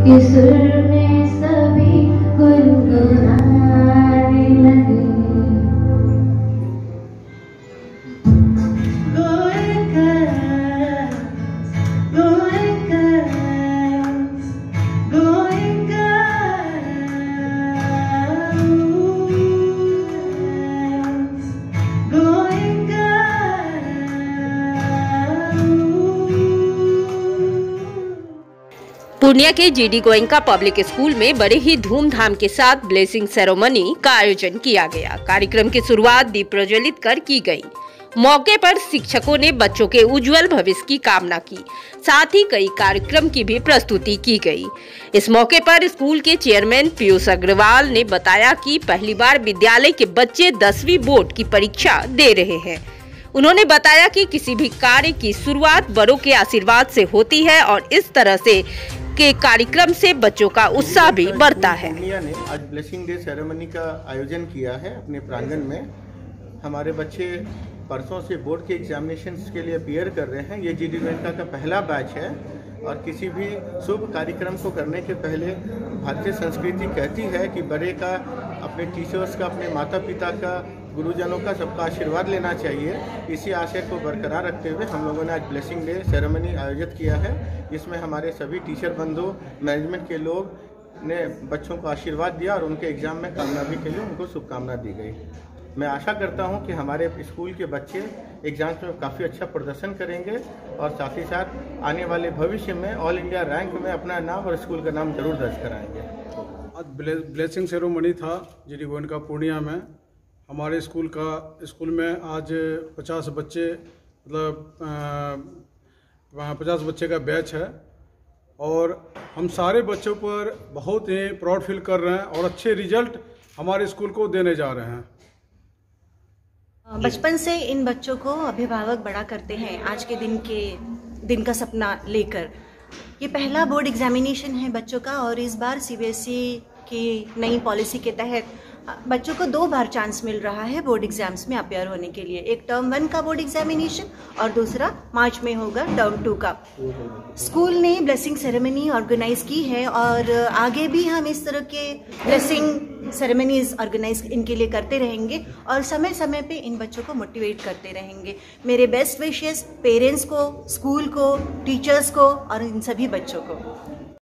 के सुर में सभी गुनगुनाने लगे। Going girls, going girls, going girls, going girls। Purnia के जीडी गोयनका पब्लिक स्कूल में बड़े ही धूमधाम के साथ ब्लेसिंग सेरेमनी का आयोजन किया गया। कार्यक्रम की शुरुआत दीप प्रज्वलित कर की गई। मौके पर शिक्षकों ने बच्चों के उज्जवल भविष्य की कामना की, साथ ही कई कार्यक्रम की भी प्रस्तुति की गई। इस मौके पर स्कूल के चेयरमैन पीयूष अग्रवाल ने बताया कि पहली बार विद्यालय के बच्चे 10वीं बोर्ड की परीक्षा दे रहे हैं। उन्होंने बताया कि किसी भी कार्य की शुरुआत बड़ों के आशीर्वाद से होती है और इस तरह से के कार्यक्रम से बच्चों का उत्साह भी बढ़ता है। पूर्णिया ने आज ब्लेसिंग डे सेरेमनी का आयोजन किया है अपने प्रांगण में। हमारे बच्चे परसों से बोर्ड के एग्जामिनेशंस के लिए अपीयर कर रहे हैं। ये जीडी गोयनका का पहला बैच है और किसी भी शुभ कार्यक्रम को करने के पहले भारतीय संस्कृति कहती है कि बड़े का, अपने टीचर्स का, अपने माता पिता का, गुरुजनों का, सबका आशीर्वाद लेना चाहिए। इसी आशय को बरकरार रखते हुए हम लोगों ने आज ब्लेसिंग डे सेरेमनी आयोजित किया है। इसमें हमारे सभी टीचर बंधु, मैनेजमेंट के लोग ने बच्चों को आशीर्वाद दिया और उनके एग्जाम में कामयाबी के लिए उनको शुभकामना दी गई। मैं आशा करता हूं कि हमारे स्कूल के बच्चे एग्जाम्स में काफ़ी अच्छा प्रदर्शन करेंगे और साथ ही साथ आने वाले भविष्य में ऑल इंडिया रैंक में अपना नाम और स्कूल का नाम जरूर दर्ज कराएंगे। आज ब्लेसिंग सेरेमनी था जीडी गोयनका पूर्णिया में। हमारे स्कूल में आज 50 बच्चे, मतलब 50 बच्चे का बैच है और हम सारे बच्चों पर बहुत ही प्राउड फील कर रहे हैं और अच्छे रिजल्ट हमारे स्कूल को देने जा रहे हैं। बचपन से इन बच्चों को अभिभावक बड़ा करते हैं आज के दिन का सपना लेकर। ये पहला बोर्ड एग्जामिनेशन है बच्चों का और इस बार सीबीएसई की नई पॉलिसी के तहत बच्चों को 2 बार चांस मिल रहा है बोर्ड एग्जाम्स में अपियर होने के लिए। एक टर्म 1 का बोर्ड एग्जामिनेशन और दूसरा मार्च में होगा टर्म 2 का। स्कूल ने ब्लेसिंग सेरेमनी ऑर्गेनाइज की है और आगे भी हम इस तरह के ब्लेसिंग सेरेमनीज ऑर्गेनाइज इनके लिए करते रहेंगे और समय समय पे इन बच्चों को मोटिवेट करते रहेंगे। मेरे बेस्ट विशेस पेरेंट्स को, स्कूल को, टीचर्स को और इन सभी बच्चों को।